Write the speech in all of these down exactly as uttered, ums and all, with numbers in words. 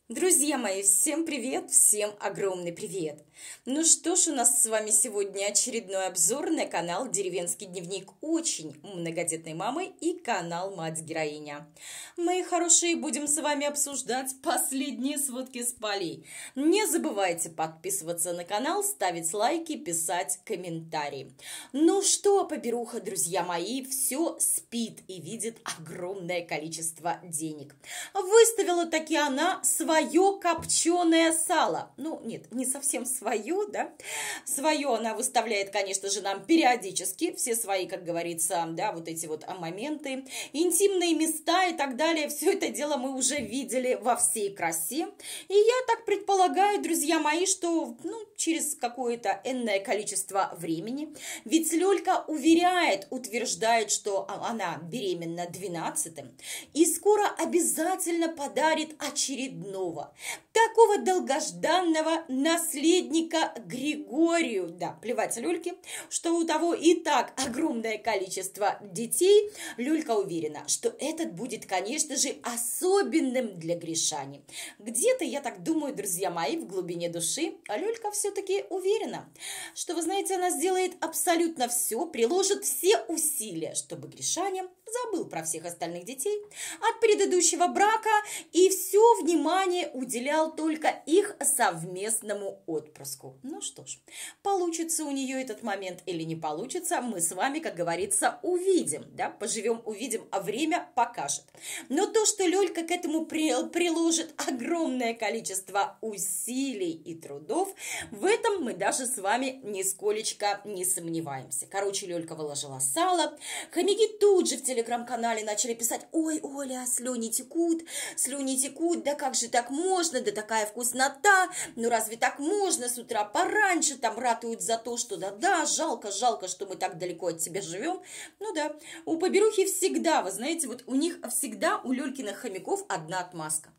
Друзья мои, всем привет, всем огромный привет! Ну что ж, у нас с вами сегодня очередной обзор на канал «Деревенский дневник» очень многодетной мамы и канал «Мать-героиня». Мои хорошие, будем с вами обсуждать последние сводки с полей. Не забывайте подписываться на канал, ставить лайки, писать комментарии. Ну что, поберуха, друзья мои, все спит и видит огромное количество денег. Выставила таки она свои свое копченое сало. Ну, нет, не совсем свое, да. Свое она выставляет, конечно же, нам периодически. Все свои, как говорится, да, вот эти вот моменты. Интимные места и так далее. Все это дело мы уже видели во всей красе. И я так предполагаю, друзья мои, что, ну, через какое-то энное количество времени. Ведь Лёлька уверяет, утверждает, что она беременна двенадцатым. И скоро обязательно подарит очередного такого долгожданного наследника Григорию. Да, плевать Лёльке, что у того и так огромное количество детей. Лёлька уверена, что этот будет, конечно же, особенным для Гришани. Где-то, я так думаю, друзья мои, в глубине души, а Лёлька все-таки уверена, что, вы знаете, она сделает абсолютно все, приложит все усилия, чтобы Гришаня забыл про всех остальных детей от предыдущего брака и все внимание уделял только их совместному отпрыску. Ну что ж, получится у нее этот момент или не получится, мы с вами, как говорится, увидим, да, поживем, увидим, а время покажет. Но то, что Лёлька к этому приложит огромное количество усилий и трудов, в этом мы даже с вами нисколечко не сомневаемся. Короче, Лёлька выложила сало, хомяки тут же в телеграм-канале начали писать: ой, Оля, слюни текут, слюни текут, да как же так можно, да такая вкуснота, ну разве так можно с утра пораньше, там ратуют за то, что да-да, жалко, жалко, что мы так далеко от тебя живем. Ну да, у поберухи всегда, вы знаете, вот у них всегда, у Лёлькиных хомяков одна отмазка.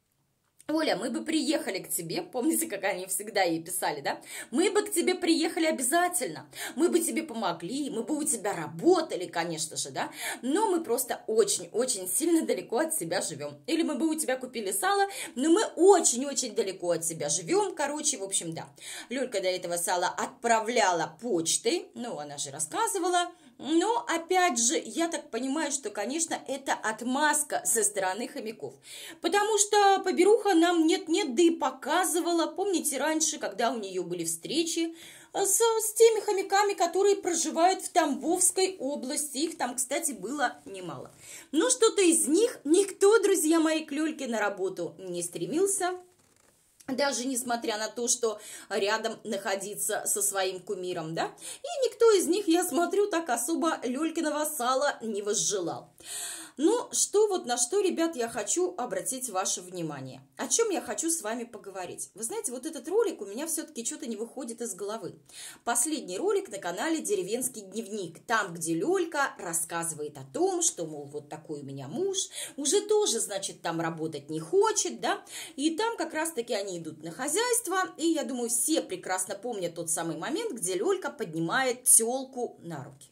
Оля, мы бы приехали к тебе, помните, как они всегда ей писали, да? Мы бы к тебе приехали обязательно, мы бы тебе помогли, мы бы у тебя работали, конечно же, да? Но мы просто очень-очень сильно далеко от тебя живем. Или мы бы у тебя купили сало, но мы очень-очень далеко от тебя живем, короче, в общем, да. Лёлька до этого сала отправляла почтой, ну, она же рассказывала. Но, опять же, я так понимаю, что, конечно, это отмазка со стороны хомяков. Потому что поберуха нам нет-нет, да и показывала, помните, раньше, когда у нее были встречи с, с теми хомяками, которые проживают в Тамбовской области. Их там, кстати, было немало. Но что-то из них никто, друзья мои, к Лёльке на работу не стремился. Даже несмотря на то, что рядом находиться со своим кумиром, да? И никто из них, я смотрю, так особо Лёлькиного сала не возжелал. Ну, что вот на что, ребят, я хочу обратить ваше внимание. О чем я хочу с вами поговорить. Вы знаете, вот этот ролик у меня все-таки что-то не выходит из головы. Последний ролик на канале «Деревенский дневник». Там, где Лёлька рассказывает о том, что, мол, вот такой у меня муж, уже тоже, значит, там работать не хочет, да. И там как раз-таки они идут на хозяйство. И, я думаю, все прекрасно помнят тот самый момент, где Лёлька поднимает тёлку на руки.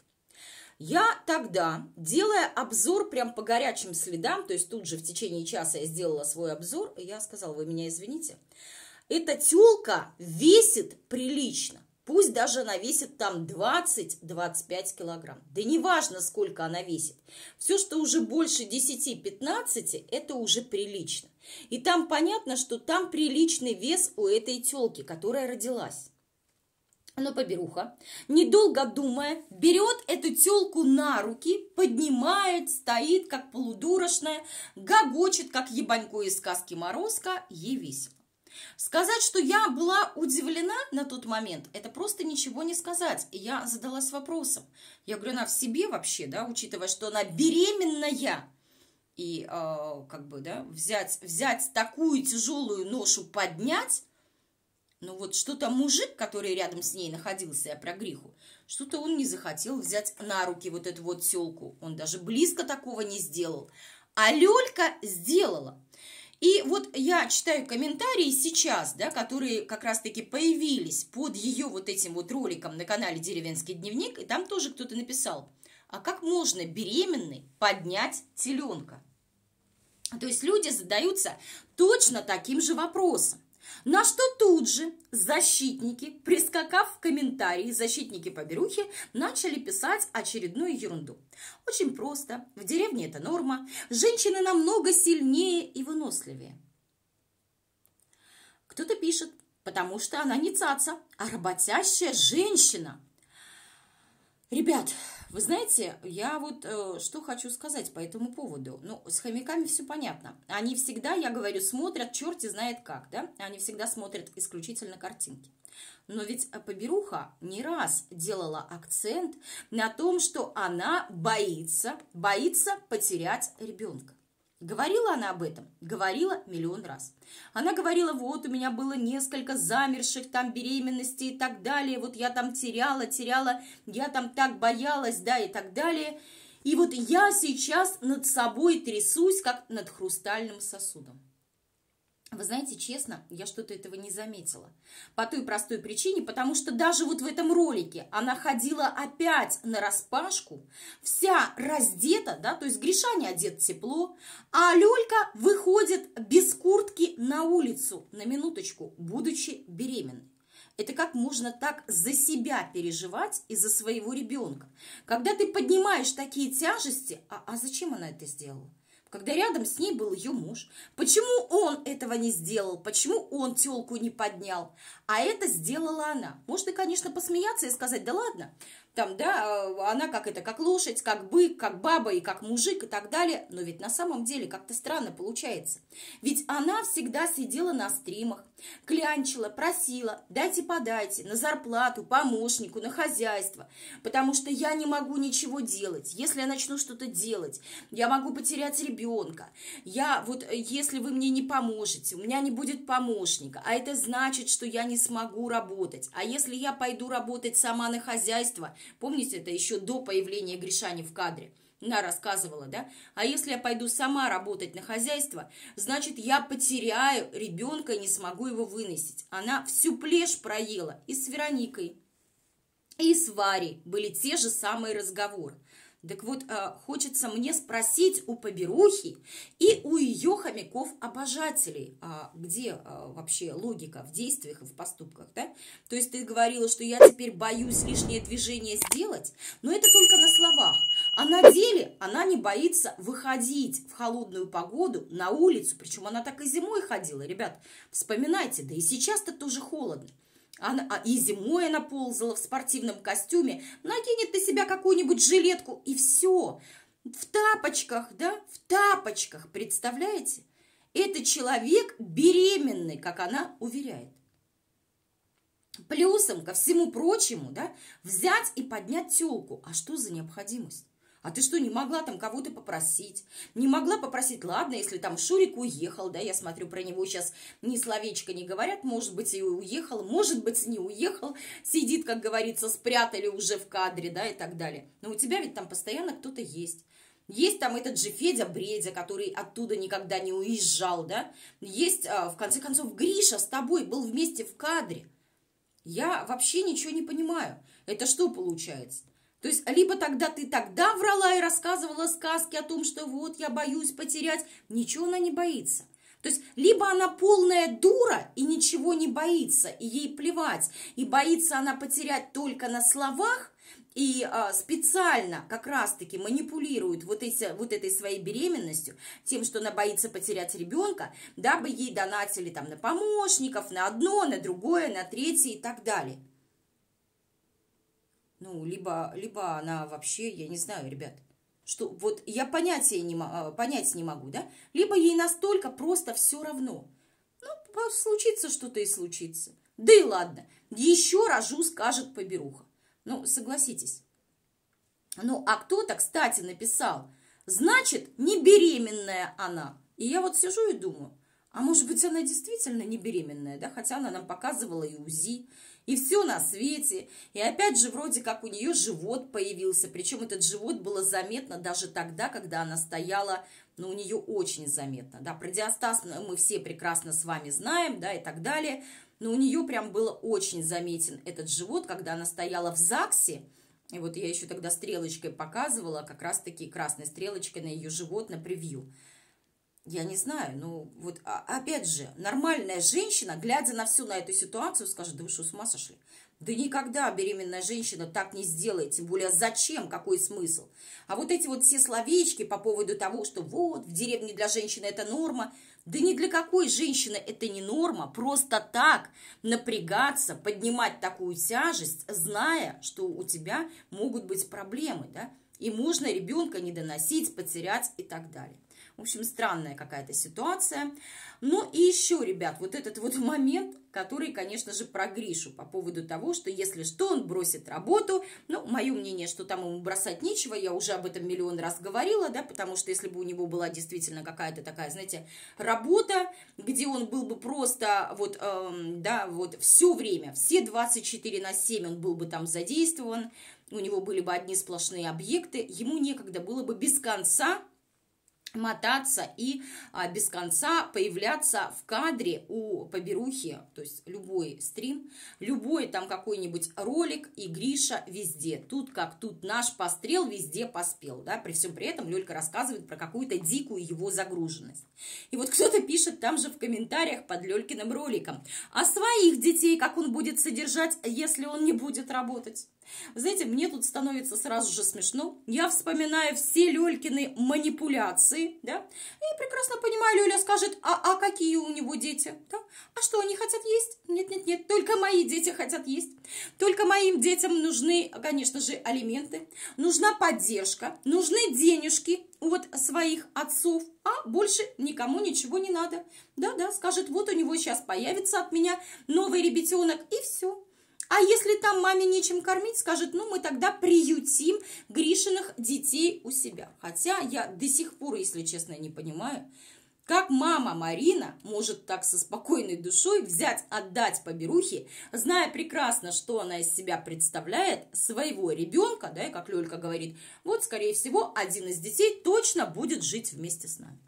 Я тогда, делая обзор прям по горячим следам, то есть тут же в течение часа я сделала свой обзор, и я сказала: вы меня извините, эта тёлка весит прилично, пусть даже она весит там двадцать-двадцать пять килограмм, да неважно, сколько она весит, все, что уже больше десяти-пятнадцати, это уже прилично. И там понятно, что там приличный вес у этой тёлки, которая родилась. Но поберуха, недолго думая, берет эту тёлку на руки, поднимает, стоит, как полудурочная, гогочет, как ебанько из сказки Морозко, ей весело. Сказать, что я была удивлена на тот момент, это просто ничего не сказать. И я задалась вопросом. Я говорю, она в себе вообще, да, учитывая, что она беременная, и э, как бы, да, взять, взять такую тяжелую ношу, поднять. Ну вот что-то мужик, который рядом с ней находился, я про Гриху, что-то он не захотел взять на руки вот эту вот тёлку. Он даже близко такого не сделал. А Лёлька сделала. И вот я читаю комментарии сейчас, да, которые как раз-таки появились под ее вот этим вот роликом на канале «Деревенский дневник», и там тоже кто-то написал: а как можно беременной поднять теленка? То есть люди задаются точно таким же вопросом. На что тут же защитники, прискакав в комментарии, защитники поберухи, начали писать очередную ерунду. Очень просто, в деревне это норма, женщины намного сильнее и выносливее. Кто-то пишет, потому что она не цаца, а работящая женщина. Ребят, вы знаете, я вот э, что хочу сказать по этому поводу. Ну, с хомяками все понятно. Они всегда, я говорю, смотрят черти знает как, да? Они всегда смотрят исключительно картинки. Но ведь поберуха не раз делала акцент на том, что она боится, боится потерять ребенка. Говорила она об этом? Говорила миллион раз. Она говорила, вот у меня было несколько замерших там беременностей и так далее, вот я там теряла, теряла, я там так боялась, да, и так далее. И вот я сейчас над собой трясусь, как над хрустальным сосудом. Вы знаете, честно, я что-то этого не заметила. По той простой причине, потому что даже вот в этом ролике она ходила опять нараспашку, вся раздета, да, то есть Гришаня одет тепло, а Лёлька выходит без куртки на улицу, на минуточку, будучи беременной. Это как можно так за себя переживать и за своего ребенка? Когда ты поднимаешь такие тяжести, а, а зачем она это сделала? Когда рядом с ней был ее муж. Почему он этого не сделал? Почему он тёлку не поднял? А это сделала она. Можно, конечно, посмеяться и сказать, да ладно, там, да, она как это, как лошадь, как бык, как баба и как мужик и так далее. Но ведь на самом деле как-то странно получается. Ведь она всегда сидела на стримах, клянчила, просила, дайте-подайте, на зарплату, помощнику, на хозяйство. Потому что я не могу ничего делать. Если я начну что-то делать, я могу потерять ребенка. Я вот, если вы мне не поможете, у меня не будет помощника. А это значит, что я не смогу работать. А если я пойду работать сама на хозяйство, помните, это еще до появления Гришани в кадре, она рассказывала, да? А если я пойду сама работать на хозяйство, значит, я потеряю ребенка и не смогу его выносить. Она всю плешь проела и с Вероникой, и с Варей были те же самые разговоры. Так вот, хочется мне спросить у поберухи и у ее хомяков-обожателей, где вообще логика в действиях и в поступках, да? То есть ты говорила, что я теперь боюсь лишнее движение сделать, но это только на словах. А на деле она не боится выходить в холодную погоду на улицу, причем она так и зимой ходила, ребят, вспоминайте, да и сейчас-то тоже холодно. Она, а и зимой она ползала в спортивном костюме, накинет на себя какую-нибудь жилетку, и все. В тапочках, да, в тапочках, представляете? Это человек беременный, как она уверяет. Плюсом ко всему прочему, да, взять и поднять тёлку. А что за необходимость? А ты что, не могла там кого-то попросить? Не могла попросить, ладно, если там Шурик уехал, да, я смотрю, про него сейчас ни словечко не говорят, может быть, и уехал, может быть, не уехал, сидит, как говорится, спрятали уже в кадре, да, и так далее. Но у тебя ведь там постоянно кто-то есть. Есть там этот же Федя Бредя, который оттуда никогда не уезжал, да. Есть, в конце концов, Гриша с тобой был вместе в кадре. Я вообще ничего не понимаю. Это что получается? То есть, либо тогда ты тогда врала и рассказывала сказки о том, что вот я боюсь потерять. Ничего она не боится. То есть, либо она полная дура и ничего не боится, и ей плевать. И боится она потерять только на словах, и а, специально как раз-таки манипулирует вот, эти, вот этой своей беременностью, тем, что она боится потерять ребенка, дабы ей донатили там на помощников, на одно, на другое, на третье и так далее. Ну, либо, либо она вообще, я не знаю, ребят, что вот я понятия не, понять не могу, да? Либо ей настолько просто все равно. Ну, случится что-то и случится. Да и ладно, еще рожу, скажет поберуха. Ну, согласитесь. Ну, а кто-то, кстати, написал, значит, не беременная она. И я вот сижу и думаю, а может быть, она действительно не беременная, да? Хотя она нам показывала и УЗИ, и все на свете. И опять же, вроде как у нее живот появился. Причем этот живот было заметно даже тогда, когда она стояла, ну, у нее очень заметно. Да, про диастаз мы все прекрасно с вами знаем, да, и так далее. Но у нее прям было очень заметен этот живот, когда она стояла в ЗАГСе. И вот я еще тогда стрелочкой показывала, как раз-таки красной стрелочкой на ее живот, на превью. Я не знаю, ну вот а, опять же, нормальная женщина, глядя на всю на эту ситуацию, скажет: да вы что, с ума сошли? Да никогда беременная женщина так не сделает, тем более зачем, какой смысл? А вот эти вот все словечки по поводу того, что вот в деревне для женщины это норма, да ни для какой женщины это не норма, просто так напрягаться, поднимать такую тяжесть, зная, что у тебя могут быть проблемы, да, и можно ребенка не доносить, потерять и так далее. В общем, странная какая-то ситуация. Ну и еще, ребят, вот этот вот момент, который, конечно же, про Гришу по поводу того, что если что, он бросит работу. Ну, мое мнение, что там ему бросать нечего, я уже об этом миллион раз говорила, да, потому что если бы у него была действительно какая-то такая, знаете, работа, где он был бы просто вот, эм, да, вот все время, все двадцать четыре на семь он был бы там задействован, у него были бы одни сплошные объекты, ему некогда было бы без конца мотаться и а, без конца появляться в кадре у поберухи, то есть любой стрим, любой там какой-нибудь ролик, и Гриша везде. Тут как тут наш пострел везде поспел, да, при всем при этом Лёлька рассказывает про какую-то дикую его загруженность. И вот кто-то пишет там же в комментариях под Лёлькиным роликом: а своих детей как он будет содержать, если он не будет работать? Вы знаете, мне тут становится сразу же смешно. Я вспоминаю все Лёлькины манипуляции, да, и прекрасно понимаю, Лёля скажет: а, а какие у него дети? Да? А что, они хотят есть? Нет, нет, нет, только мои дети хотят есть. Только моим детям нужны, конечно же, алименты, нужна поддержка, нужны денежки от своих отцов, а больше никому ничего не надо. Да-да, скажет: вот у него сейчас появится от меня новый ребятенок, и все. А если там маме нечем кормить, скажет: ну, мы тогда приютим Гришиных детей у себя. Хотя я до сих пор, если честно, не понимаю, как мама Марина может так со спокойной душой взять, отдать поберухе, зная прекрасно, что она из себя представляет, своего ребенка, да, и как Лёлька говорит, вот, скорее всего, один из детей точно будет жить вместе с нами.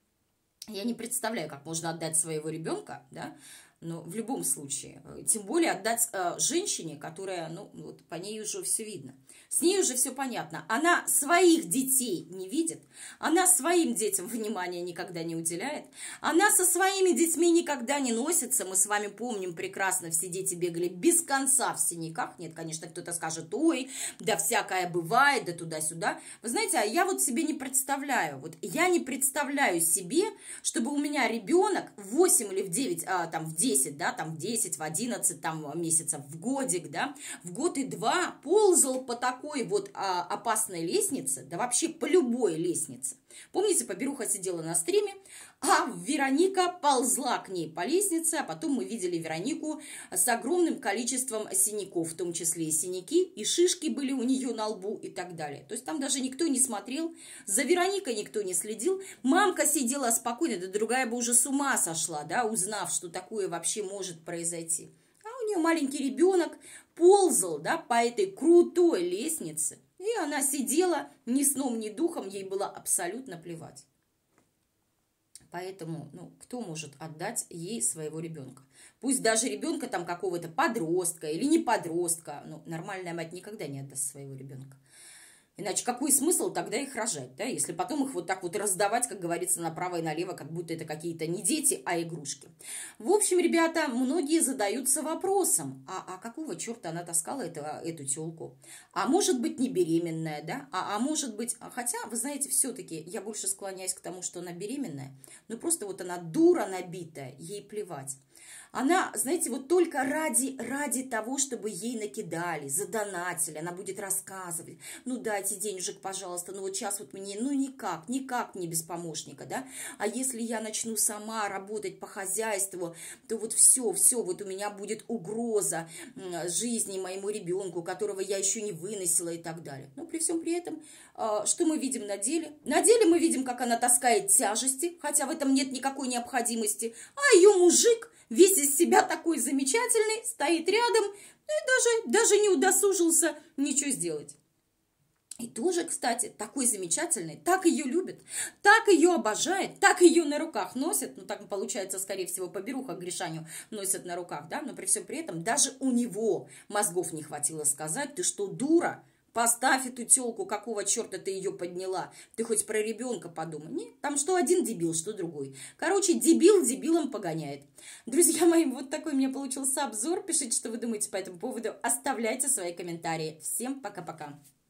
Я не представляю, как можно отдать своего ребенка, да, но в любом случае, тем более отдать э, женщине, которая, ну, вот по ней уже все видно. С ней уже все понятно. Она своих детей не видит, она своим детям внимания никогда не уделяет, она со своими детьми никогда не носится. Мы с вами помним прекрасно, все дети бегали без конца в синяках. Нет, конечно, кто-то скажет: ой, да всякое бывает, да туда-сюда. Вы знаете, а я вот себе не представляю, вот я не представляю себе, чтобы у меня ребенок в восемь или в девять, а, там в десять, да, там в десять, в одиннадцать там, месяцев, в годик, да, в год и два ползал по такой вот а, опасной лестнице, да вообще по любой лестнице. Помните, поберуха сидела на стриме, а Вероника ползла к ней по лестнице, а потом мы видели Веронику с огромным количеством синяков, в том числе и синяки, и шишки были у нее на лбу и так далее. То есть там даже никто не смотрел, за Вероникой никто не следил. Мамка сидела спокойно, да другая бы уже с ума сошла, да, узнав, что такое вообще может произойти. А у нее маленький ребенок ползал, да, по этой крутой лестнице, и она сидела ни сном, ни духом, ей было абсолютно плевать. Поэтому, ну, кто может отдать ей своего ребенка? Пусть даже ребенка там какого-то подростка или не подростка, ну, нормальная мать никогда не отдаст своего ребенка. Иначе какой смысл тогда их рожать, да, если потом их вот так вот раздавать, как говорится, направо и налево, как будто это какие-то не дети, а игрушки. В общем, ребята, многие задаются вопросом: а, а какого черта она таскала это, эту тёлку? А может быть, не беременная, да? А, а может быть, хотя, вы знаете, все-таки я больше склоняюсь к тому, что она беременная, но просто вот она дура набитая, ей плевать. Она, знаете, вот только ради, ради того, чтобы ей накидали, задонатили, она будет рассказывать: ну дайте денежек, пожалуйста, ну вот сейчас вот мне, ну никак, никак не без помощника, да, а если я начну сама работать по хозяйству, то вот все, все, вот у меня будет угроза жизни моему ребенку, которого я еще не выносила и так далее. Но при всем при этом, что мы видим на деле? На деле мы видим, как она таскает тяжести, хотя в этом нет никакой необходимости, а ее мужик, весь из себя такой замечательный, стоит рядом и даже, даже не удосужился ничего сделать. И тоже, кстати, такой замечательный, так ее любит, так ее обожает, так ее на руках носит. Ну, так получается, скорее всего, поберуха Гришаню носят на руках, да, но при всем при этом даже у него мозгов не хватило сказать: ты что, дура? Поставь эту телку, какого черта ты ее подняла? Ты хоть про ребенка подумай. Нет, там что один дебил, что другой. Короче, дебил дебилом погоняет. Друзья мои, вот такой у меня получился обзор. Пишите, что вы думаете по этому поводу. Оставляйте свои комментарии. Всем пока-пока.